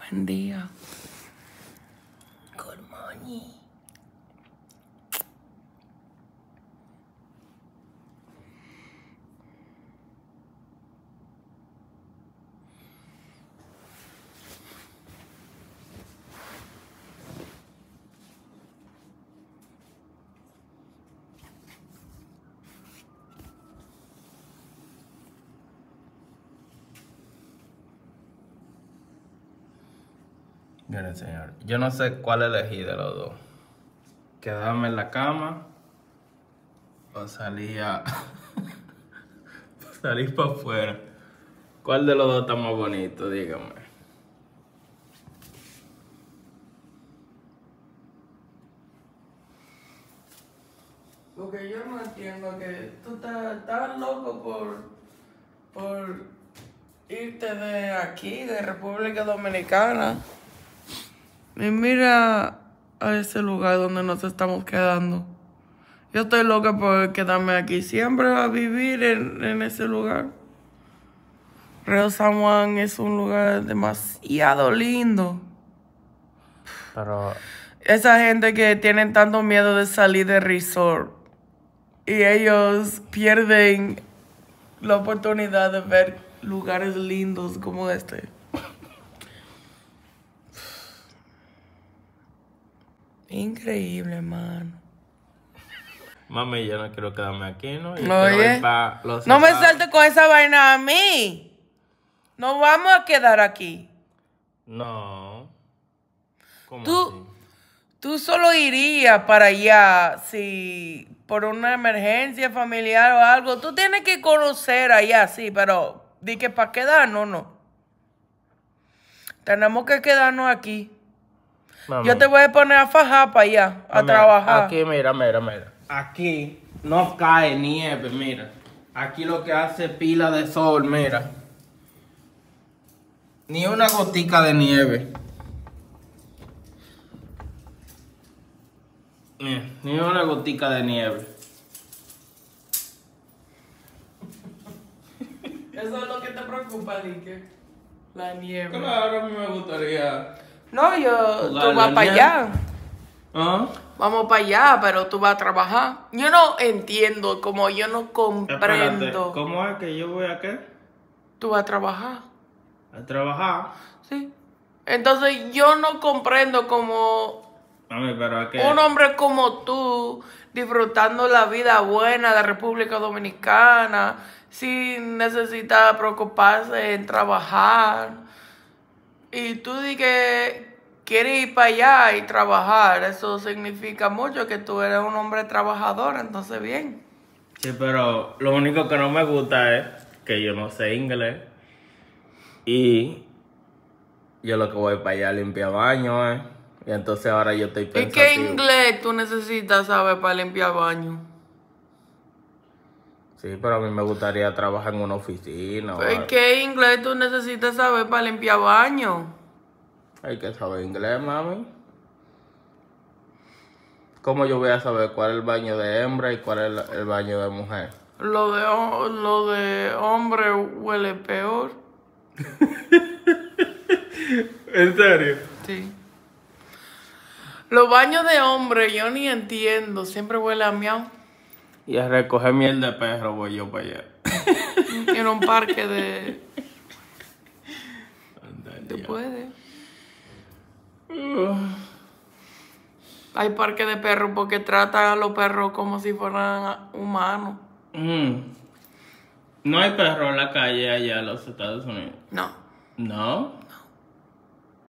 Buen día. Good morning. Miren, señor, yo no sé cuál elegí de los dos. Quedarme en la cama o salir salir para afuera. ¿Cuál de los dos está más bonito? Dígame. Porque yo no entiendo que tú estás loco por irte de aquí, de República Dominicana. Y mira a ese lugar donde nos estamos quedando. Yo estoy loca por quedarme aquí siempre a vivir en ese lugar. Río San Juan es un lugar demasiado lindo. Pero Esa gente que tienen tanto miedo de salir del resort y ellos pierden la oportunidad de ver lugares lindos como este. Increíble, mano. mami, yo no quiero quedarme aquí, ¿no? Yo Oye, quiero ir pa' los no me estados. saltes con esa vaina a mí. Nos vamos a quedar aquí. No. ¿Cómo Tú, así? tú solo irías para allá si por una emergencia familiar o algo. Tú tienes que conocer allá, sí, pero di que para quedarnos, no. Tenemos que quedarnos aquí. Mami, Yo te voy a poner a fajar para allá, a mami, trabajar. Aquí, mira. Aquí no cae nieve, mira. Aquí lo que hace pila de sol, mira. Ni una gotica de nieve. Mira, ni una gotica de nieve. Eso es lo que te preocupa, Dique. La nieve. Claro, a mí me gustaría. No, Jugar tú la vas para nieve. allá. ¿Ah? Vamos para allá, pero tú vas a trabajar. Yo no entiendo, como yo no Espérate, comprendo. ¿cómo es que yo voy a qué? Tú vas a trabajar, A trabajar. ¿sí? Entonces yo no comprendo como Mami, pero es que. un hombre como tú, disfrutando la vida buena de República Dominicana, sin necesidad de preocuparse en trabajar. Y tú di que quieres ir para allá y trabajar. Eso significa mucho que tú eres un hombre trabajador, entonces bien. Sí, pero lo único que no me gusta es que yo no sé inglés. Y yo lo que voy para allá a limpiar baño, ¿eh? Y entonces ahora yo estoy ¿Y pensativo. qué inglés tú necesitas saber para limpiar baño? Sí, pero a mí me gustaría trabajar en una oficina o ¿Y algo. qué inglés tú necesitas saber para limpiar baño? Hay que saber inglés, mami. ¿Cómo yo voy a saber cuál es el baño de hembra y cuál es el baño de mujer? Lo de hombre huele peor. ¿En serio? Sí. Los baños de hombre yo ni entiendo. Siempre huele a miau. Y a recoger miel de perro voy yo para allá. En un parque de... Anda, ¿Tú ya. puedes? Hay parque de perros porque tratan a los perros como si fueran humanos. No hay perro en la calle allá en los Estados Unidos. No. ¿No? No.